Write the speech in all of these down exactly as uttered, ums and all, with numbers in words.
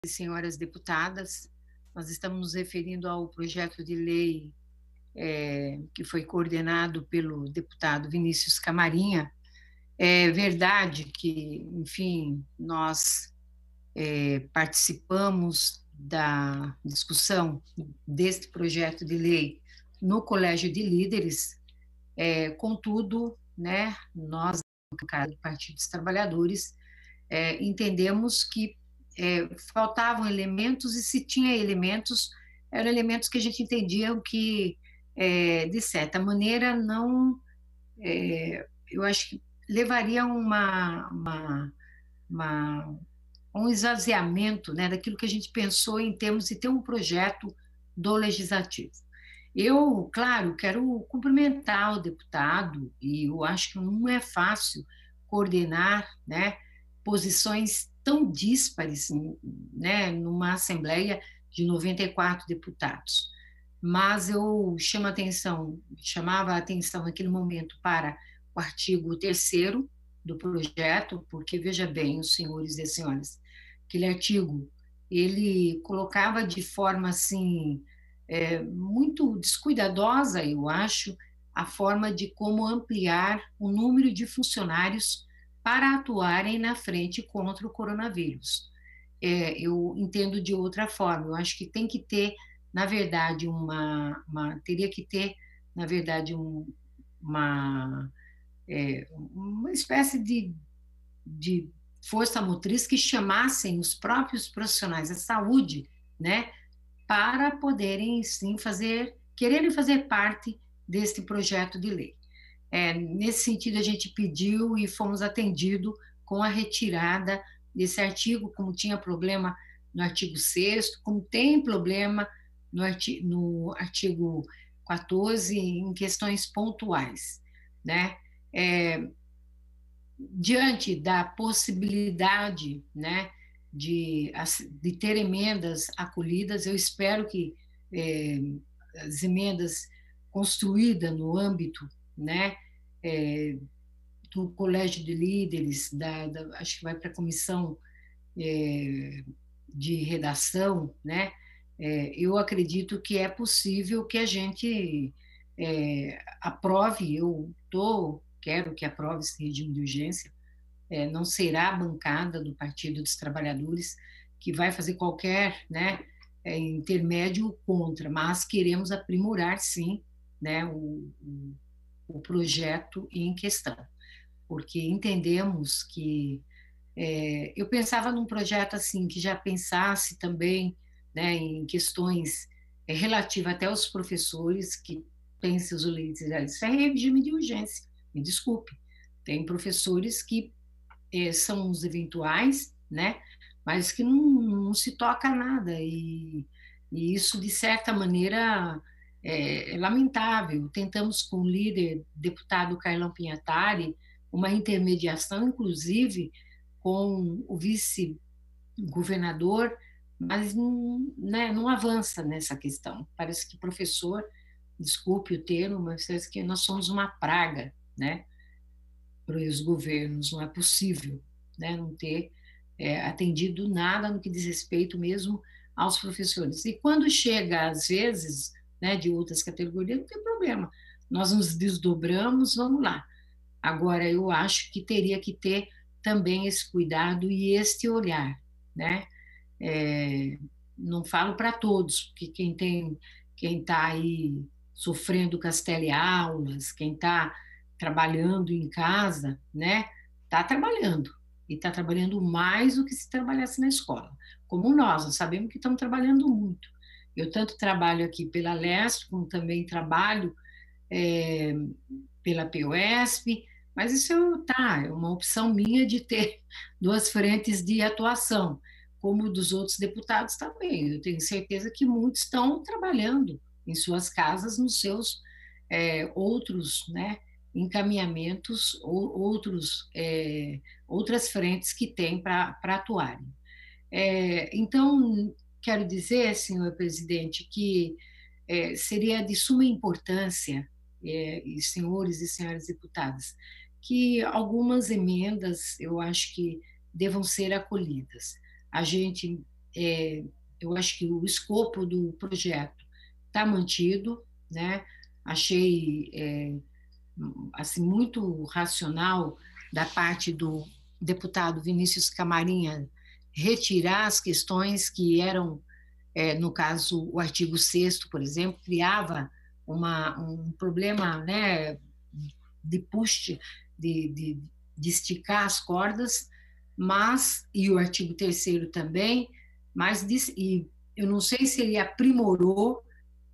e senhoras deputadas, nós estamos nos referindo ao projeto de lei é, que foi coordenado pelo deputado Vinícius Camarinha. É verdade que, enfim, nós é, participamos da discussão deste projeto de lei no Colégio de Líderes, é, contudo, né, nós, do Partido dos Trabalhadores, é, entendemos que é, faltavam elementos, e se tinha elementos, eram elementos que a gente entendia que, é, de certa maneira, não, é, eu acho que levaria uma, uma, uma, um esvaziamento, né, daquilo que a gente pensou em termos de ter um projeto do Legislativo. Eu, claro, quero cumprimentar o deputado, e eu acho que não é fácil coordenar, né, posições tão díspares, né, numa Assembleia de noventa e quatro deputados. Mas eu chamo a atenção, chamava a atenção naquele momento para o artigo terceiro do projeto, porque, veja bem, os senhores e as senhoras, aquele artigo, ele colocava de forma, assim, é, muito descuidadosa, eu acho, a forma de como ampliar o número de funcionários para atuarem na frente contra o coronavírus. É, eu entendo de outra forma, eu acho que tem que ter, na verdade, uma, uma teria que ter, na verdade, um, uma, é, uma espécie de, de força motriz que chamassem os próprios profissionais da saúde, né, para poderem, sim, fazer, quererem fazer parte deste projeto de lei. É, nesse sentido, a gente pediu e fomos atendidos com a retirada desse artigo, como tinha problema no artigo sexto, como tem problema no artigo, no artigo quatorze, em questões pontuais, né? É, diante da possibilidade, né, de, de ter emendas acolhidas, eu espero que é, as emendas construídas no âmbito, né, é, do Colégio de Líderes, da, da, acho que vai para a comissão é, de redação, né, é, eu acredito que é possível que a gente é, aprove, eu tô, quero que aprove esse regime de urgência. É, não será a bancada do Partido dos Trabalhadores que vai fazer qualquer, né, é, intermédio contra, mas queremos aprimorar, sim, né, o, o, o projeto em questão, porque entendemos que é, eu pensava num projeto assim que já pensasse também, né, em questões é, relativas até aos professores que têm seus leitos, isso é regime de urgência, me desculpe, tem professores que é, são os eventuais, né, mas que não, não se toca nada, e, e isso, de certa maneira, é, é lamentável. Tentamos com o líder, deputado Carlão Pinhatari, uma intermediação, inclusive, com o vice-governador, mas não, né, não avança nessa questão. Parece que professor, desculpe o termo, mas parece que nós somos uma praga, né, para os governos. Não é possível, né, não ter é, atendido nada no que diz respeito mesmo aos professores. E quando chega, às vezes, né, de outras categorias, não tem problema. Nós nos desdobramos, vamos lá. Agora, eu acho que teria que ter também esse cuidado e este olhar, né? É, não falo para todos, porque quem tem, quem está aí sofrendo com as teleaulas, quem está trabalhando em casa, né? Está trabalhando, e está trabalhando mais do que se trabalhasse na escola. Como nós, nós sabemos que estamos trabalhando muito. Eu tanto trabalho aqui pela Leste, como também trabalho é, pela POESP, mas isso tá, é uma opção minha de ter duas frentes de atuação, como dos outros deputados também. Eu tenho certeza que muitos estão trabalhando em suas casas, nos seus é, outros, né, encaminhamentos ou outros, é, outras frentes que têm para atuarem. É, então, quero dizer, senhor presidente, que é, seria de suma importância, é, e senhores e senhoras deputadas, que algumas emendas eu acho que devam ser acolhidas. A gente é, eu acho que o escopo do projeto está mantido, né? Achei é, assim muito racional da parte do deputado Vinícius Camarinha retirar as questões que eram, é, no caso, o artigo sexto, por exemplo, criava uma, um problema, né, de push, de, de, de esticar as cordas, mas, e o artigo terceiro também, mas e eu não sei se ele aprimorou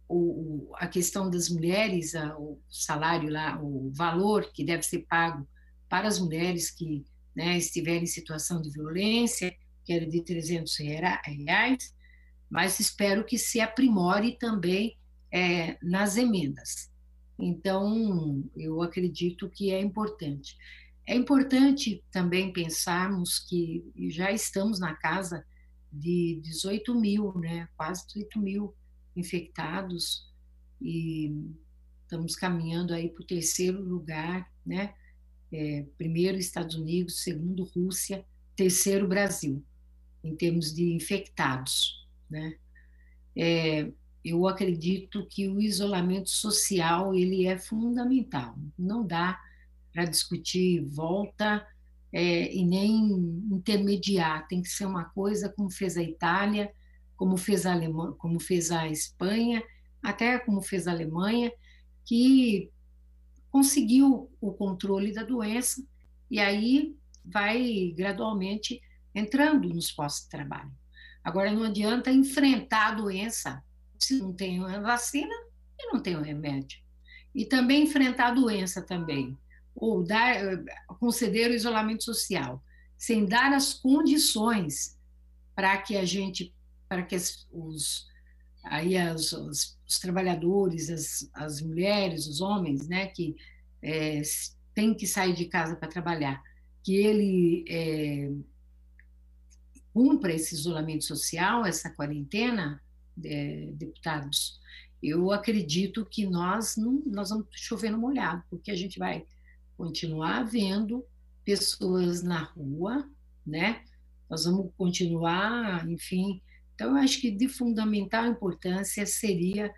o, a questão das mulheres, a, o salário lá, o valor que deve ser pago para as mulheres que, né, estiverem em situação de violência, que era de trezentos reais, mas espero que se aprimore também é, nas emendas. Então, eu acredito que é importante. É importante também pensarmos que já estamos na casa de dezoito mil, né? Quase dezoito mil infectados e estamos caminhando aí para o terceiro lugar, né? É, primeiro Estados Unidos, segundo Rússia, terceiro Brasil, em termos de infectados, né? É, eu acredito que o isolamento social ele é fundamental. Não dá para discutir volta é, e nem intermediar. Tem que ser uma coisa como fez a Itália, como fez a Alemanha, como fez a Espanha, até como fez a Alemanha, que conseguiu o controle da doença e aí vai gradualmente entrando nos postos de trabalho. Agora, não adianta enfrentar a doença se não tem uma vacina e não tem um remédio. E também enfrentar a doença também, ou dar, conceder o isolamento social, sem dar as condições para que a gente, para que os, aí as, os, os trabalhadores, as, as mulheres, os homens, né, que é, têm que sair de casa para trabalhar, que ele é, cumpra esse isolamento social, essa quarentena, é, deputados, eu acredito que nós não, nós vamos chover no molhado, porque a gente vai continuar vendo pessoas na rua, né? Nós vamos continuar, enfim. Então, eu acho que de fundamental importância seria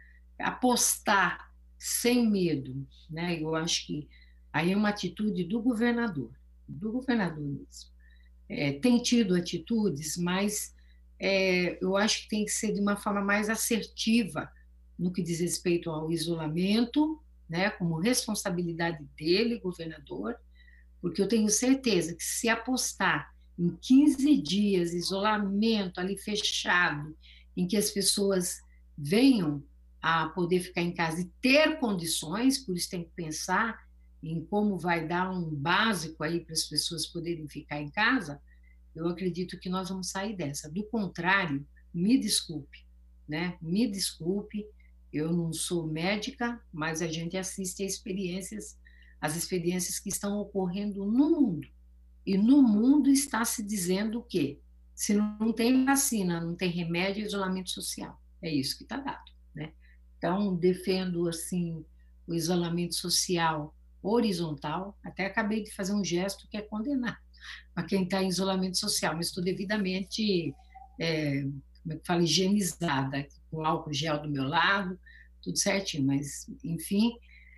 apostar sem medo, né? Eu acho que aí é uma atitude do governador, do governador mesmo. É, tem tido atitudes, mas é, eu acho que tem que ser de uma forma mais assertiva no que diz respeito ao isolamento, né, como responsabilidade dele, governador, porque eu tenho certeza que se apostar em quinze dias de isolamento ali fechado, em que as pessoas venham a poder ficar em casa e ter condições, por isso tem que pensar em como vai dar um básico aí para as pessoas poderem ficar em casa, eu acredito que nós vamos sair dessa. Do contrário, me desculpe, né? Me desculpe, eu não sou médica, mas a gente assiste a experiências, as experiências que estão ocorrendo no mundo. E no mundo está se dizendo o quê? Se não tem vacina, não tem remédio, isolamento social. É isso que está dado, né? Então, defendo, assim, o isolamento social horizontal. Até acabei de fazer um gesto que é condenar a quem está em isolamento social, mas estou devidamente, é, como é que fala, higienizada, com álcool gel do meu lado, tudo certinho, mas, enfim,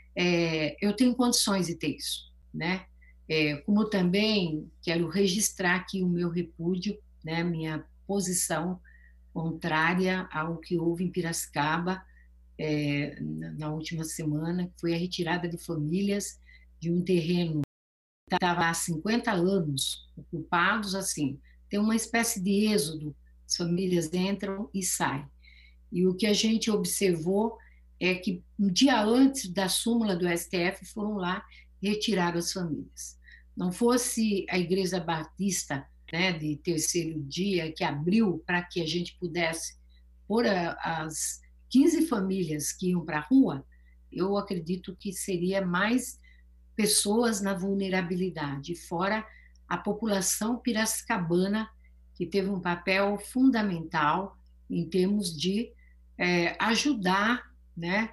é, eu tenho condições de ter isso, né? É, como também quero registrar aqui o meu repúdio, né, minha posição contrária ao que houve em Piracicaba é, na, na última semana, que foi a retirada de famílias de um terreno que estava há cinquenta anos ocupados, assim, tem uma espécie de êxodo, as famílias entram e saem. E o que a gente observou é que um dia antes da súmula do S T F foram lá e retiraram as famílias. Não fosse a Igreja Batista, né, de terceiro dia, que abriu para que a gente pudesse pôr as quinze famílias que iam para a rua, eu acredito que seria mais pessoas na vulnerabilidade, fora a população piracicabana, que teve um papel fundamental em termos de é, ajudar, né,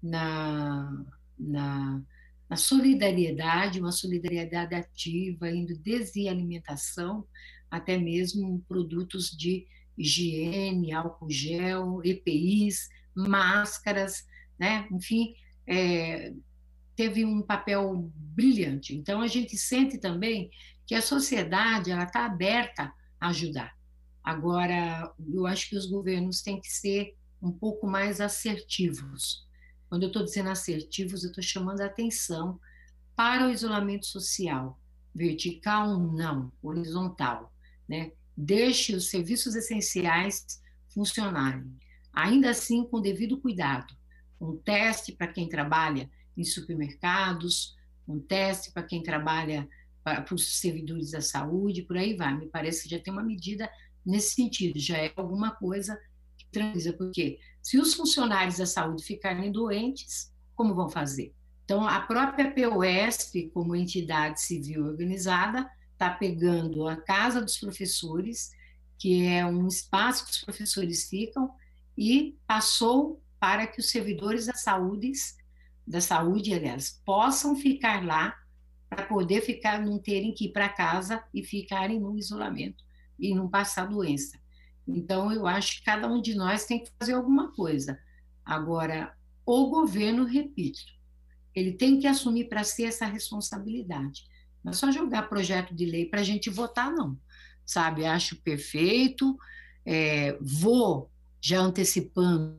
na, na, na solidariedade, uma solidariedade ativa, indo desde alimentação até mesmo produtos de higiene, álcool gel, E P Is, máscaras, né? Enfim, é, teve um papel brilhante. Então, a gente sente também que a sociedade ela está aberta a ajudar. Agora, eu acho que os governos têm que ser um pouco mais assertivos. Quando eu estou dizendo assertivos, eu estou chamando a atenção para o isolamento social, vertical não, horizontal, né? Deixe os serviços essenciais funcionarem, ainda assim com devido cuidado. Um teste para quem trabalha em supermercados, um teste para quem trabalha para, para os servidores da saúde, por aí vai. Me parece que já tem uma medida nesse sentido, já é alguma coisa que tranquiliza, porque se os funcionários da saúde ficarem doentes, como vão fazer? Então, a própria POSP, como entidade civil organizada, está pegando a Casa dos Professores, que é um espaço que os professores ficam, e passou para que os servidores da saúde, da saúde, aliás, possam ficar lá para poder ficar, não terem que ir para casa e ficarem no isolamento e não passar doença. Então, eu acho que cada um de nós tem que fazer alguma coisa. Agora, o governo, repito, ele tem que assumir para si essa responsabilidade. Não é só jogar projeto de lei para a gente votar, não. Sabe, acho perfeito, é, vou já antecipando.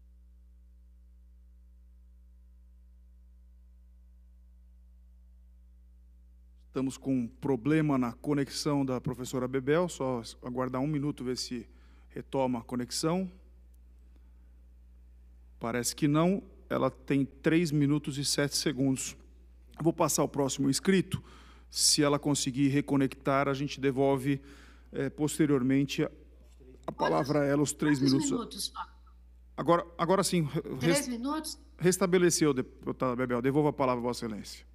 Estamos com um problema na conexão da professora Bebel, só aguardar um minuto, ver se retoma a conexão. Parece que não, ela tem três minutos e sete segundos. Vou passar ao próximo inscrito, se ela conseguir reconectar, a gente devolve é, posteriormente a, a palavra a ela, os três minutos. minutos agora, agora sim, três rest, minutos? Restabeleceu, deputada Bebel, devolvo a palavra a Vossa Excelência.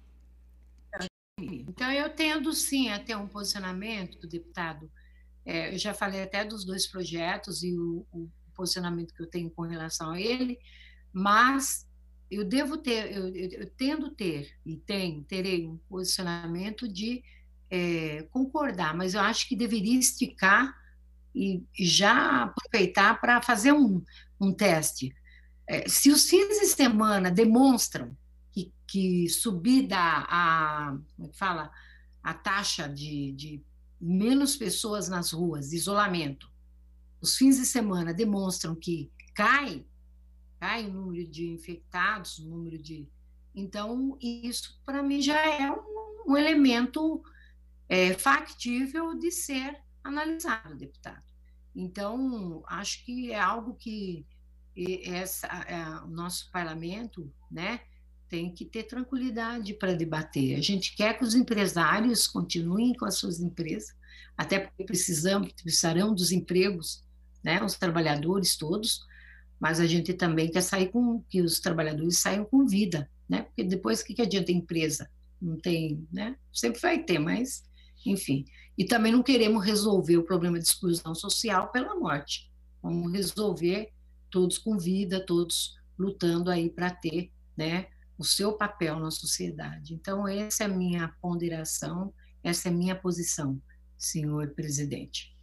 Então, eu tendo sim até um posicionamento do deputado, é, eu já falei até dos dois projetos e o, o posicionamento que eu tenho com relação a ele, mas eu devo ter, eu, eu, eu tendo ter, e tenho, terei um posicionamento de é, concordar, mas eu acho que deveria esticar e, e já aproveitar para fazer um, um teste. É, se os fins de semana demonstram que, que subida a, como é que fala, a taxa de, de menos pessoas nas ruas, de isolamento, os fins de semana demonstram que cai, cai o número de infectados, o número de... Então, isso para mim já é um, um elemento é, factível de ser analisado, deputado. Então, acho que é algo que essa, é, o nosso parlamento, né, tem que ter tranquilidade para debater. A gente quer que os empresários continuem com as suas empresas, até porque precisamos, precisarão dos empregos, né, os trabalhadores todos, mas a gente também quer sair com que os trabalhadores saiam com vida, né? Porque depois o que, que adianta a empresa? Não tem, né? Sempre vai ter, mas enfim. E também não queremos resolver o problema de exclusão social pela morte. Vamos resolver todos com vida, todos lutando aí para ter, né, o seu papel na sociedade. Então, essa é a minha ponderação, essa é a minha posição, senhor presidente.